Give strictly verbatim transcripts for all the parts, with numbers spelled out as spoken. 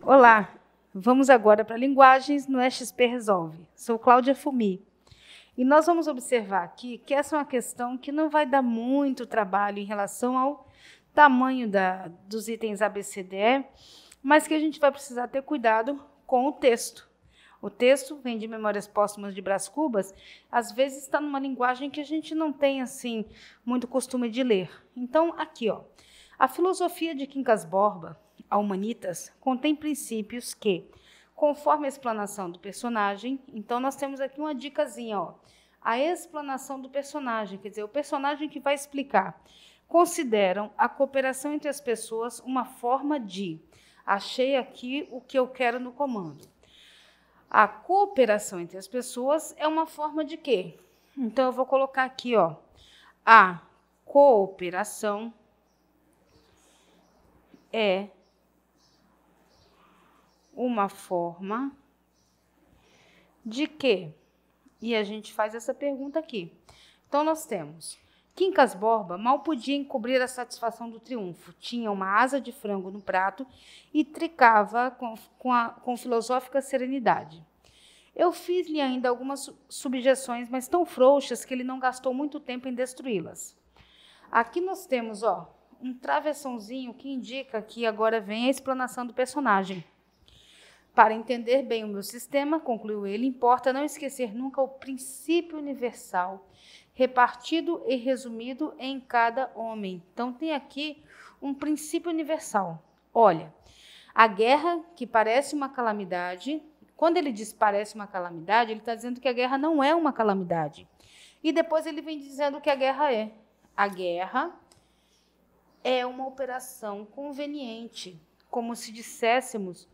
Olá, vamos agora para Linguagens no E X P Resolve. Sou Cláudia Fumi. E nós vamos observar aqui que essa é uma questão que não vai dar muito trabalho em relação ao tamanho da, dos itens A, B, C, D, E, mas que a gente vai precisar ter cuidado com o texto. O texto vem de Memórias Póstumas de Brás Cubas, às vezes está numa linguagem que a gente não tem assim muito costume de ler. Então, aqui, ó, a filosofia de Quincas Borba, a Humanitas, contém princípios que, conforme a explanação do personagem, então nós temos aqui uma dicasinha, ó, a explanação do personagem, quer dizer, o personagem que vai explicar, consideram a cooperação entre as pessoas uma forma de, achei aqui o que eu quero no comando. A cooperação entre as pessoas é uma forma de quê? Então, eu vou colocar aqui, ó, a cooperação é uma forma de quê? E a gente faz essa pergunta aqui. Então, nós temos Quincas Borba mal podia encobrir a satisfação do triunfo. Tinha uma asa de frango no prato e tricava com, com, a, com filosófica serenidade. Eu fiz-lhe ainda algumas subjeções, mas tão frouxas que ele não gastou muito tempo em destruí-las. Aqui nós temos, ó, um travessãozinho que indica que agora vem a explanação do personagem. Para entender bem o meu sistema, concluiu ele, importa não esquecer nunca o princípio universal, repartido e resumido em cada homem. Então, tem aqui um princípio universal. Olha, a guerra, que parece uma calamidade, quando ele diz parece uma calamidade, ele está dizendo que a guerra não é uma calamidade. E depois ele vem dizendo que a guerra é. A guerra é uma operação conveniente, como se disséssemos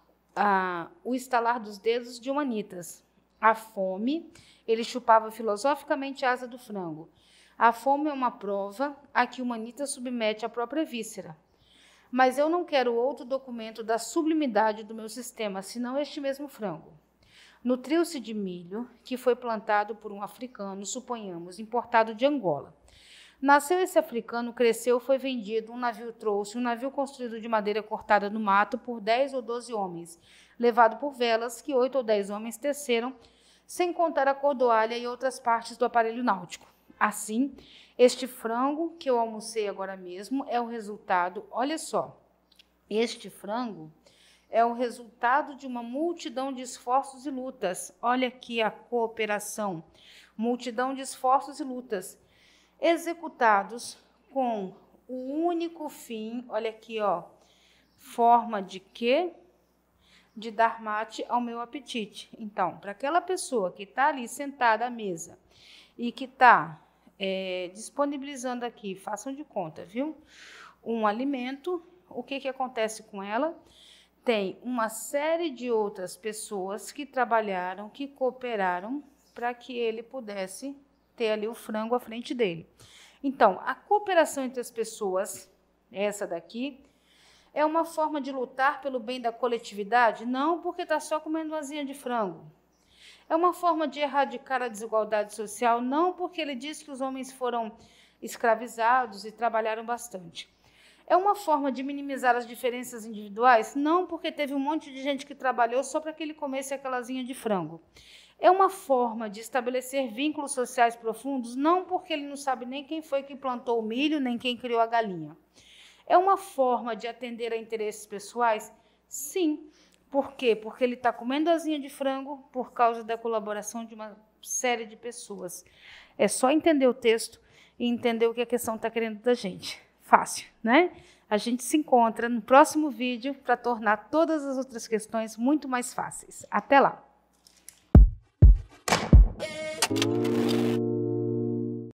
ah, o estalar dos dedos de Humanitas. A fome, ele chupava filosoficamente a asa do frango. A fome é uma prova a que Humanitas submete a própria víscera. Mas eu não quero outro documento da sublimidade do meu sistema, senão este mesmo frango. Nutriu-se de milho, que foi plantado por um africano, suponhamos, importado de Angola. Nasceu esse africano, cresceu, foi vendido, um navio trouxe, um navio construído de madeira cortada no mato por dez ou doze homens, levado por velas que oito ou dez homens teceram, sem contar a cordoalha e outras partes do aparelho náutico. Assim, este frango que eu almocei agora mesmo é o resultado, olha só, este frango é o resultado de uma multidão de esforços e lutas. Olha aqui a cooperação, multidão de esforços e lutas, executados com o único fim, olha aqui, ó, forma de quê? De dar mate ao meu apetite. Então, para aquela pessoa que está ali sentada à mesa e que está é, disponibilizando aqui, façam de conta, viu? Um alimento, o que, que acontece com ela? Tem uma série de outras pessoas que trabalharam, que cooperaram para que ele pudesse ter ali o frango à frente dele. Então, a cooperação entre as pessoas, essa daqui, é uma forma de lutar pelo bem da coletividade? Não, porque está só comendo uma asinha de frango. É uma forma de erradicar a desigualdade social? Não, porque ele diz que os homens foram escravizados e trabalharam bastante. É uma forma de minimizar as diferenças individuais? Não, porque teve um monte de gente que trabalhou só para que ele comesse aquela asinha de frango. É uma forma de estabelecer vínculos sociais profundos? Não, porque ele não sabe nem quem foi que plantou o milho, nem quem criou a galinha. É uma forma de atender a interesses pessoais? Sim. Por quê? Porque ele está comendo asinha de frango por causa da colaboração de uma série de pessoas. É só entender o texto e entender o que a questão está querendo da gente. Fácil, né? A gente se encontra no próximo vídeo para tornar todas as outras questões muito mais fáceis. Até lá!